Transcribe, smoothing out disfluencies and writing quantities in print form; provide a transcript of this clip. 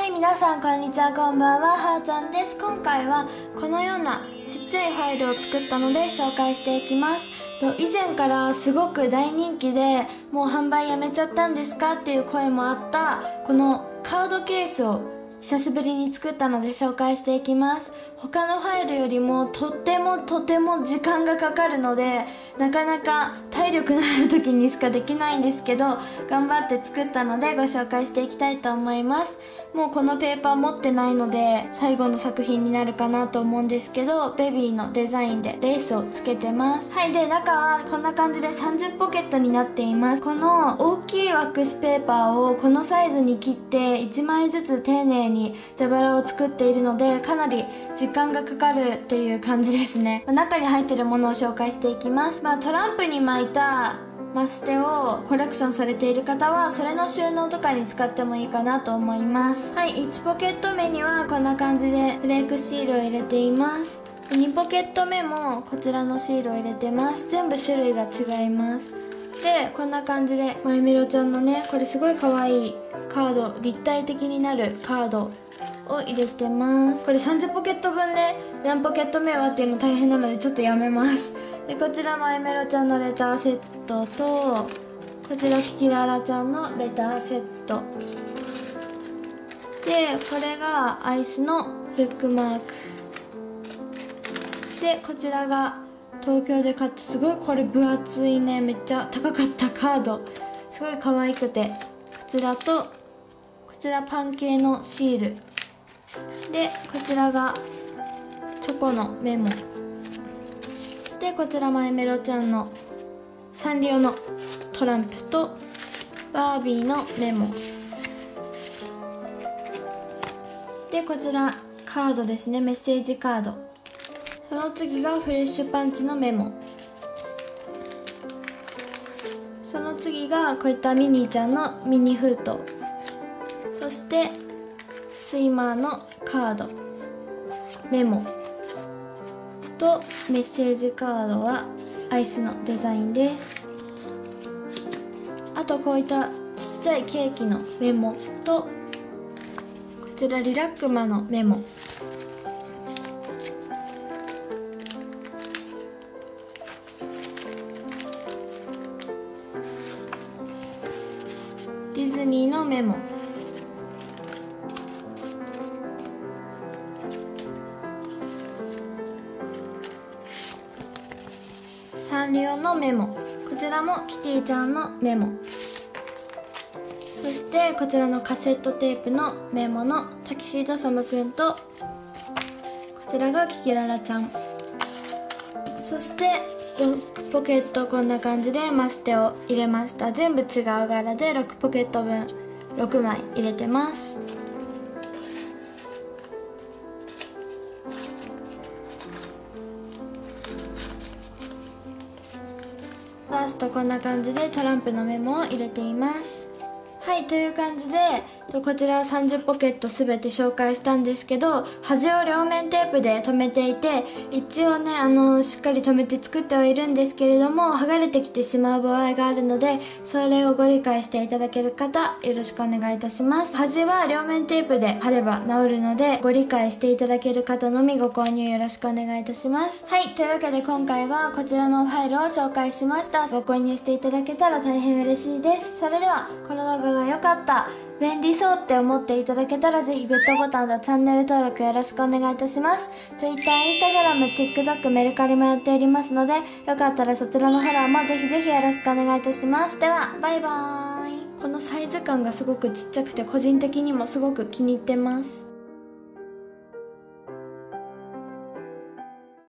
、皆さんこんにちは、こんばんは、はーちゃんです。今回はこのようなちっちゃいファイルを作ったので紹介していきます。以前からすごく大人気で、もう販売やめちゃったんですかっていう声もあったこのカードケースを久しぶりに作ったので紹介していきます。他のファイルよりもとても時間がかかるので、なかなか体力のある時にしかできないんですけど、頑張って作ったのでご紹介していきたいと思います。もうこのペーパー持ってないので最後の作品になるかなと思うんですけど、ベビーのデザインでレースをつけてます。はい、で中はこんな感じで30ポケットになっています。この大きいワックスペーパーをこのサイズに切って1枚ずつ丁寧に蛇腹を作っているので、かなり時間がかかるっていう感じですね。中に入ってるものを紹介していきます。トランプに巻いたマステをコレクションされている方はそれの収納とかに使ってもいいかなと思います。はい、1ポケット目にはこんな感じでフレークシールを入れています。2ポケット目もこちらのシールを入れてます。全部種類が違います。でこんな感じでまゆみろちゃんのね、これすごい可愛いカード、立体的になるカードを入れてます。これ30ポケット分で何ポケット目はっていうの大変なのでちょっとやめます。でこちらまゆめろちゃんのレターセットと、こちらキキララちゃんのレターセットで、これがアイスのブックマークで、こちらが東京で買ってすごいこれ分厚いね、めっちゃ高かったカード、すごい可愛くて、こちらとこちらパン系のシールで、こちらがチョコのメモで、こちらまゆめろちゃんのサンリオのトランプとバービーのメモで、こちらカードですね、メッセージカード。その次がフレッシュパンチのメモ。その次がこういったミニーちゃんのミニ封筒。そしてスイマーのカード、メモとメッセージカードはアイスのデザインです。あとこういったちっちゃいケーキのメモと、こちらリラックマのメモ、ディズニーのメモ、サンリオのメモ、こちらもキティちゃんのメモ、そしてこちらのカセットテープのメモのタキシードサムくんと、こちらがキキララちゃん。そして6ポケット、こんな感じでマステを入れました。全部違う柄で6ポケット分6枚入れてます。ラストこんな感じでトランプのメモを入れています。はい、という感じでこちら30ポケット全て紹介したんですけど、端を両面テープで留めていて、一応ねしっかり留めて作ってはいるんですけれども、剥がれてきてしまう場合があるので、それをご理解していただける方よろしくお願いいたします。端は両面テープで貼れば治るので、ご理解していただける方のみご購入よろしくお願いいたします。はい、というわけで今回はこちらのファイルを紹介しました。ご購入していただけたら大変嬉しいです。それではこの動画が良かった、便利そうって思っていただけたら、ぜひグッドボタンとチャンネル登録よろしくお願いいたします。Twitter、Instagram、TikTok、メルカリもやっておりますので、よかったらそちらのフォローもぜひぜひよろしくお願いいたします。ではバイバーイ。このサイズ感がすごくちっちゃくて個人的にもすごく気に入ってます。